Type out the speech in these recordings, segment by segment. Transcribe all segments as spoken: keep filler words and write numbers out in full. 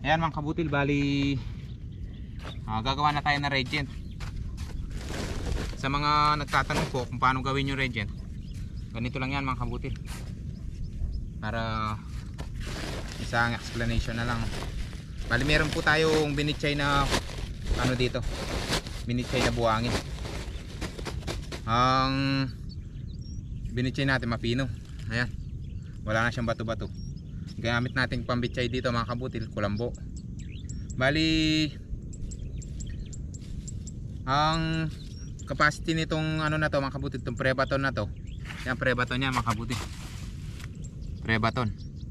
Ayan mga kabutil, bali uh, gagawa na tayo ng regent. Sa mga nagtatanong po kung paano gawin yung regent, ganito lang yan mga kabutil, para isang explanation na lang. Bali meron po tayong binitchay na ano dito, binitchay na buhangin. Ang binitchay natin mapino. Ayan, wala na siyang bato-bato. Gamit natin pambitchay dito mga kabutil, kulambo. Bali ang capacity nitong ano na to mga kabutil, itong prebaton na to, yan prebaton niya mga kabutil, prebaton.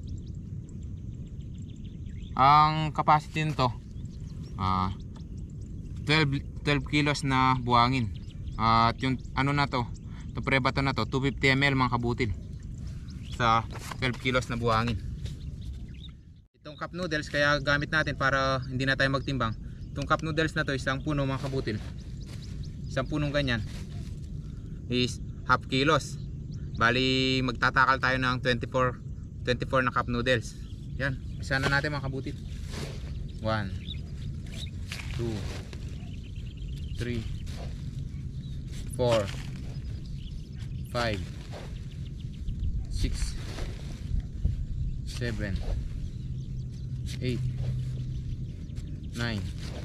Ang capacity nito uh, twelve, twelve kilos na buhangin. At uh, yung ano na to, itong prebaton na to, two hundred fifty milliliters mga kabutil sa twelve kilos na buhangin. Itong cup noodles kaya gamit natin para hindi na tayo magtimbang. Itong cup noodles na to, isang puno mga kabutil, isang punong ganyan is half kilos. Bali magtatakal tayo ng twenty-four, twenty-four na cup noodles. Yan, isa na natin mga kabutil. One, two, three, four, five, six, seven, eight, nine,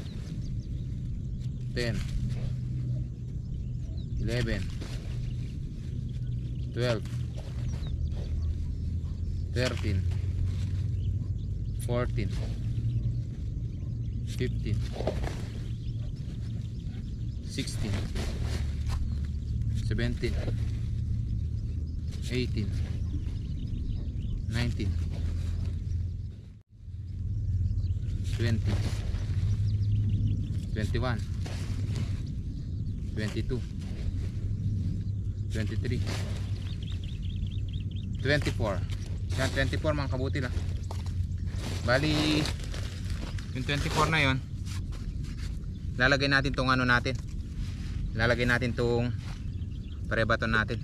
ten, eleven, twelve, thirteen, fourteen, fifteen, sixteen, seventeen, eighteen, nineteen, twenty, twenty-one, twenty-two, twenty-three, twenty-four. Yan, twenty-four mga kabutil ah. Bali yung twenty-four na yon, lalagay natin tong ano natin, lalagay natin tong prebaton natin.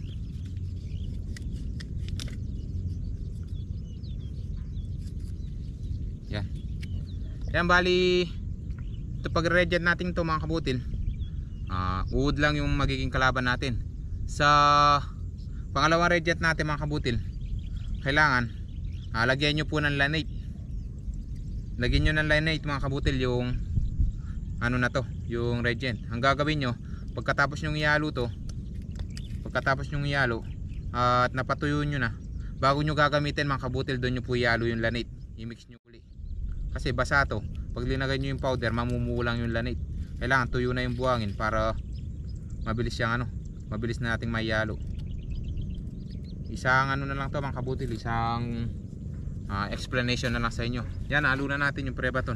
Yan. Yan, bali ito pag regent natin to mga kabutil, uh, wood lang yung magiging kalaban natin. Sa pangalawang regent natin mga kabutil, kailangan uh, lagyan nyo po ng laminate. Lagyan nyo ng laminate mga kabutil yung ano na to, yung regent. Ang gagawin nyo, pagkatapos nyo ihalo to, pagkatapos nyo ihalo uh, at napatuyo nyo na, bago nyo gagamitin mga kabutil, doon nyo po ihalo yung laminate. I-mix nyo uli, kasi basa to. Pag linagay nyo yung powder, mamumulang yung laminate. Kailangan tuyo na yung buhangin para mabilis siyang ano, mabilis na nating maihalo. Isang ano na lang to mga kabutil, isang uh, explanation na lang sa inyo. Yan, halo na natin yung prebaton.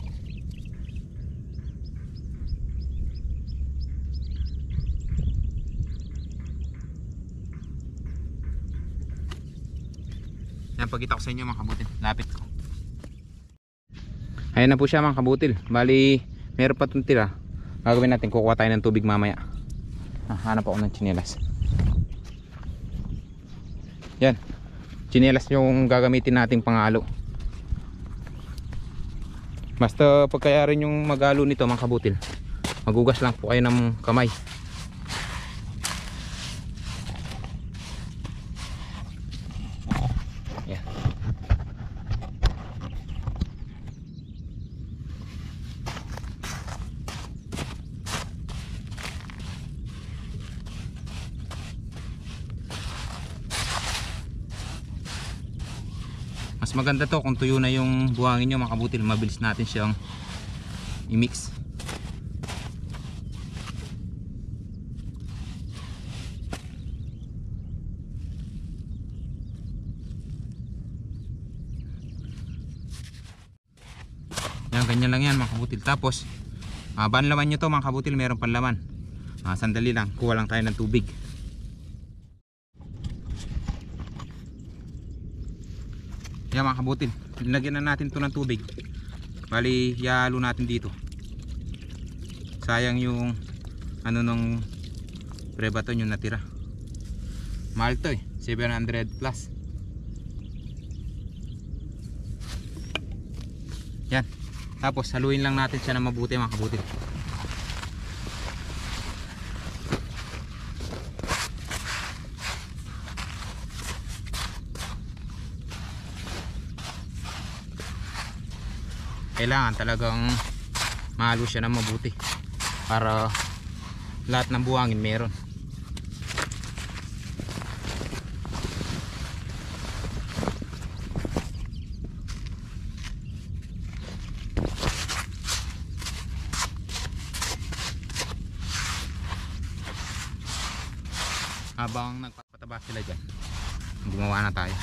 Yan, pagkita ko sa inyo mga kabutil, lapit ko. Ayan na po siya mga kabutil. Bali meron pa itong tira. Gagawin natin, kukuha tayo ng tubig mamaya. ah, Hanap ako ng tsinelas. Yan, tsinelas yung gagamitin nating pangalo. Basta pagkaya rin yung maghalo nito mga kabutil, magugas lang po kayo ng kamay. Yan. Mas maganda to kung tuyo na yung buhangin nyo mga kabutil, mabilis natin siyang i-mix. Yan, ganyan lang yan mga kabutil. Tapos uh, banlaman nyo to mga kabutil, meron pang laman. uh, Sandali lang, kuha lang tayo ng tubig. Yan mga kabutil, nilagyan na natin to ng tubig. Bali ihalo natin dito. Sayang yung ano nung prebaton yung natira. Mahal to eh, seven hundred plus. Yan. Tapos haluin lang natin siya na mabuti mga kabutil. Kailangan talagang mahalo siya na mabuti para lahat ng buhangin meron. Habang nagpapataba sila dyan, gumawa na tayo.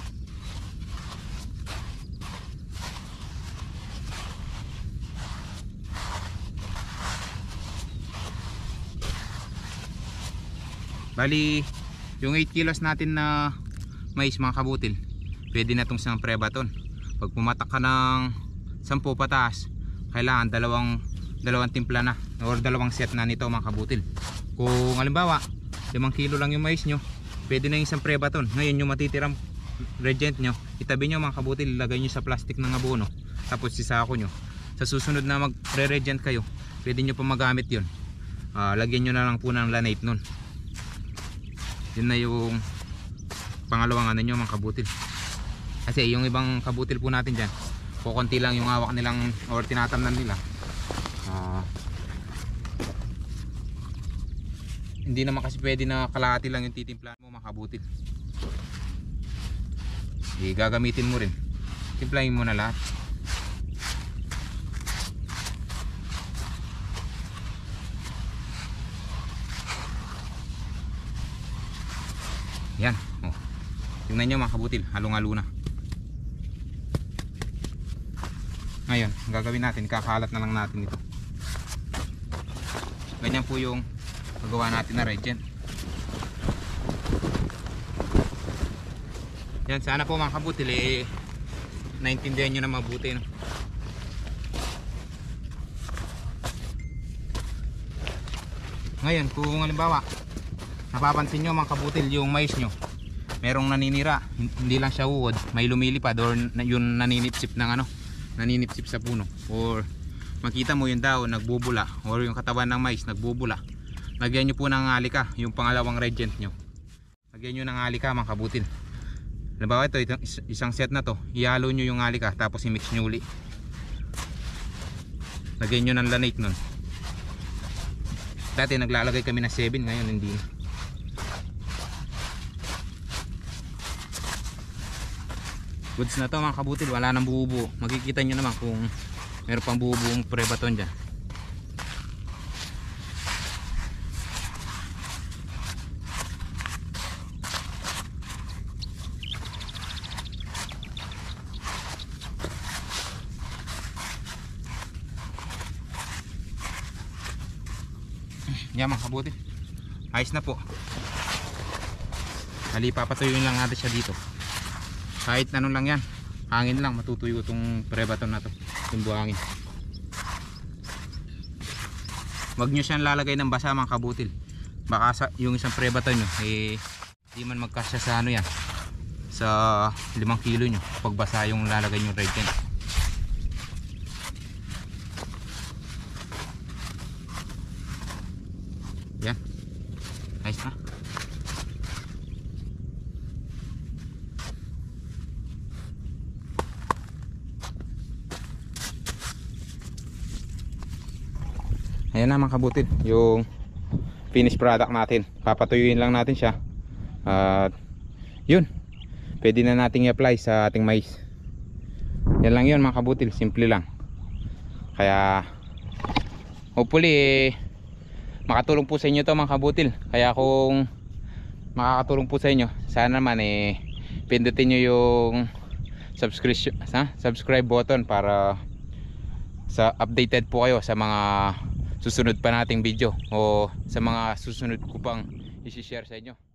Bali yung eight kilos natin na mais mga kabutil, pwede na itong isang prebaton. Pag pumatak ka ng sampu pataas, kailangan dalawang dalawang timpla na or dalawang set na nito mga kabutil. Kung halimbawa limang kilo lang yung mais nyo, pwede na yung isang prebaton. Ngayon yung matitirang regent nyo, itabi nyo mga kabutil, ilagay nyo sa plastic ng abono, tapos sisako nyo. Sa susunod na mag re-regent kayo, pwede nyo pa magamit yun. uh, Lagyan nyo na lang po ng lanate nun. Yun na yung pangalawang ano nyo mga kabutil. Kasi yung ibang kabutil po natin dyan, kukunti lang yung hawak nilang or tinatamnan nila. uh, Hindi naman kasi pwede na kalahati lang yung titimplan mo mga kabutil. E, gagamitin mo rin, timplahin mo na lahat. Yan, oh. Tingnan nyo mga kabutil, halong-halo na. Ngayon, ang gagawin natin, kakalat na lang natin ito. Ganyan po yung magawa natin na regent. Yan, sana po mga kabutil eh, naintindihan nyo na mabuti, no? Ngayon kung halimbawa napapansin nyo mga kabutil, yung mais nyo merong naninira, hindi lang siya uod, may lumilipad or yung naninipsip ng ano, naninipsip sa puno, or makita mo yung daon nagbubula or yung katawan ng mais nagbubula, lagyan nyo po ng alika, yung pangalawang regent nyo. Lagyan nyo ng alika mga kabutil. Halimbawa ito, itong isang set na to, ihalo nyo yung alika tapos i-mix nyo uli. Lagyan nyo ng lanate nun. Dati naglalagay kami na seven, ngayon hindi. Goods na to mga kabutil, wala nang bubuo. Makikita nyo naman kung meron pang bubuong prebaton dyan. Yan mga kabutil, ayos na po. Hali, papatuyuin lang natin siya dito. Kahit ano lang yan, hangin lang, matutuyo itong prebaton na to, yung buhangin. Huwag nyo siyang lalagay ng basa mga kabutil. Baka sa, yung isang prebaton nyo eh, di man magkasya sa ano yan, sa limang kilo nyo pag basa yung lalagay nyo regent. Yan, ayos na. Ayan na mga kabutil, yung finished product natin. Papatuyuin lang natin siya. At yun, pwede na nating i-apply sa ating mais. Yan lang yun mga kabutil, simple lang. Kaya hopefully eh, makatulong po sa inyo to mga kabutil. Kaya kung makakatulong po sa inyo, sana naman eh pindutin nyo yung subscription, ha? subscribe button para sa updated po kayo sa mga susunod pa nating video o sa mga susunod ko pang i-share sa inyo.